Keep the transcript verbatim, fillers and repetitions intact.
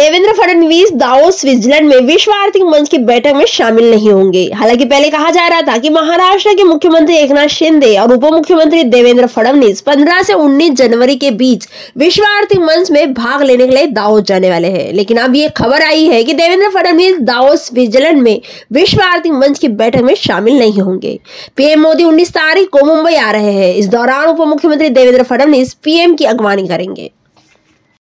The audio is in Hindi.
देवेंद्र फडणवीस दावोस स्विट्जरलैंड में विश्व आर्थिक मंच की बैठक में शामिल नहीं होंगे। हालांकि पहले कहा जा रहा था कि महाराष्ट्र के मुख्यमंत्री एकनाथ शिंदे और उप मुख्यमंत्री देवेंद्र फडणवीस पंद्रह से उन्नीस जनवरी के बीच विश्व आर्थिक मंच में भाग लेने के लिए दावोस जाने वाले हैं। लेकिन अब ये खबर आई है कि देवेंद्र फडणवीस दावोस स्विट्जरलैंड में विश्व आर्थिक मंच की बैठक में शामिल नहीं होंगे। पीएम मोदी उन्नीस तारीख को मुंबई आ रहे हैं। इस दौरान उप मुख्यमंत्री देवेंद्र फडणवीस पीएम की अगवानी करेंगे।